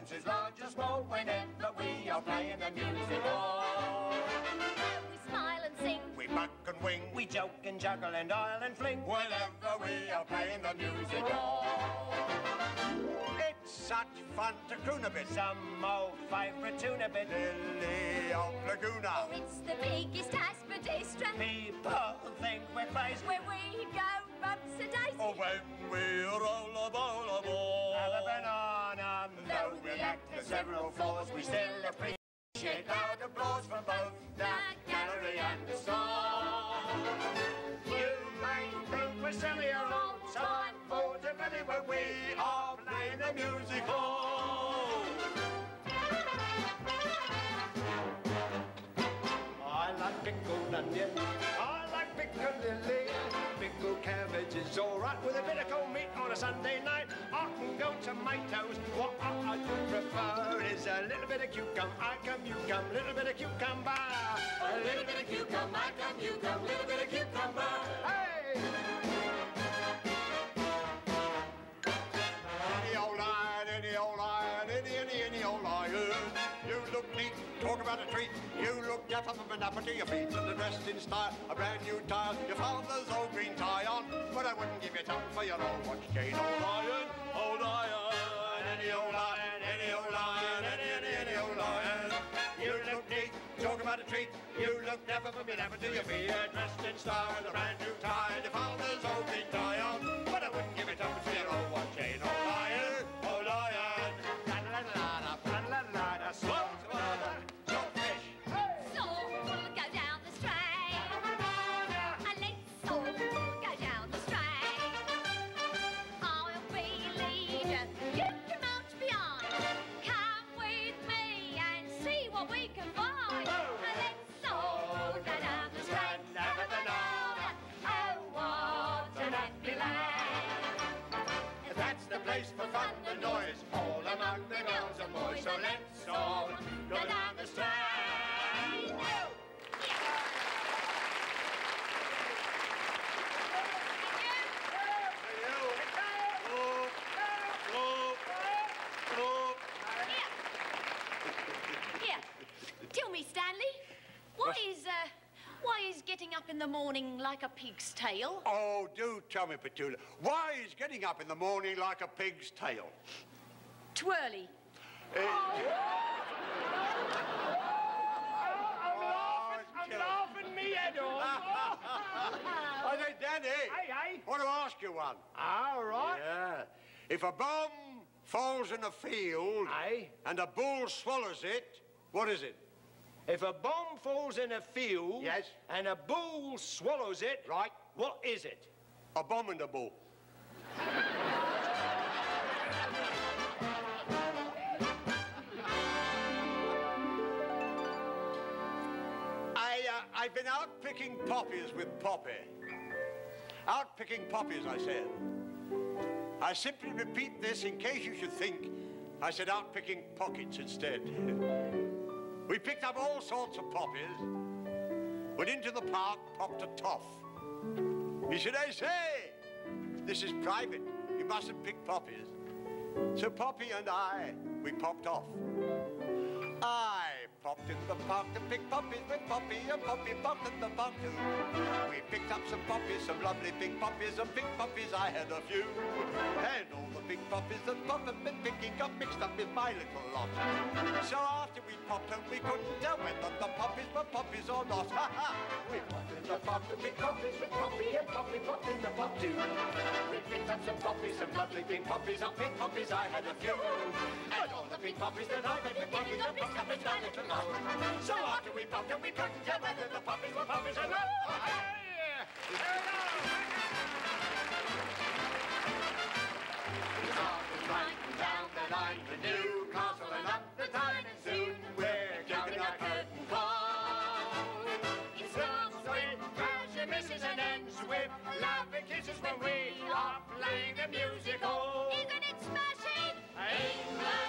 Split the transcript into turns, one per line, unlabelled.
houses large or small, whenever we are playing the music hall.
We smile and sing,
we buck and wing,
we joke and juggle and oil and fling,
whenever we are playing the music hall. It's such fun to croon a bit,
some old favourite tune a bit,
Lily of Laguna.
or it's the biggest aspidistra.
People think we're crazy
Where we go bumps-a-daisy.
Or when we roll a bowl of ball.
have a banana.
Though we act at several floors, we still appreciate loud applause from both the gallery and the store. You may think we're silly or old time for the belly when we are playing the music hall.
I like pickled onion, I like pickled lily, pickled cabbage is all right with a bit of cold meat on a Sunday night. I can go tomatoes. What I do prefer is a little bit of cucumber. I come, you come, little bit of cucumber.
A little bit of cucumber, I come, you come, little bit of cucumber.
Hey!
Any old lion, any old lion, any old lion. You look neat, talk about a treat. You look dapper from an apple to your feet, and dressed in style, a brand new tile. Your father's old green tie on, but I wouldn't give you time for your old watch chain. Old lion, any old lion, any old lion, any old lion. You look neat, talk about a treat. You look dapper from an apple to your feet, dressed in style, a brand new tie. Your father's old green tie on, but I wouldn't give you time for your old watch chain. Old lion, old lion.
La-la-la-la, slow fish.
So we'll go down the straight. And let's all go down the straight. I'll be leader, you can march behind. Come with me and see what we can find. And let's all go down the straight. Oh, what an happy land.
That's the place for fun and noise, all among the girls and boys. So let's all go down the straight.
Here, tell me, Stanley, why is getting up in the morning like a pig's tail?
Oh, do tell me, Petula, why is getting up in the morning like a pig's tail?
Twirly.
I'm laughing me head off.
I say, Danny,
Hey.
I want to ask you one.
All right.
Yeah. If a bomb falls in a field
Aye.
and a bull swallows it, what is it?
If a bomb falls in a field
Yes.
and a bull swallows it,
Right.
what is it?
A bomb and a bull. I've been out picking poppies with Poppy. Out picking poppies, I said. I simply repeat this in case you should think I said out picking pockets instead. We picked up all sorts of poppies, went into the park, popped a toff. He said, "I say, this is private. You mustn't pick poppies." So Poppy and I, we popped off. I popped in the park to pick poppies with Poppy, and Poppy popped in the park too. We picked up some poppies, some lovely big poppies, and big poppies I had a few. And all the big poppies that Pop had been picking got mixed up with my little lot. So after we popped them, we couldn't tell whether the poppies were poppies or not. Ha ha! We popped in the park to pick poppies with Poppy, and Poppy popped in the park too. We picked up some poppies, some lovely big poppies, and big poppies I had a few. And all the big poppies that I had been picking got mixed up with my little lot. So after we popped them, we couldn't tell whether the poppies were poppies or not. Riding down the line to Newcastle and up the Tyne, and soon we're giving our curtain call. It starts with pleasure, misses, and ends with love and kisses when we are playing the musical.
Isn't it smashing?
England!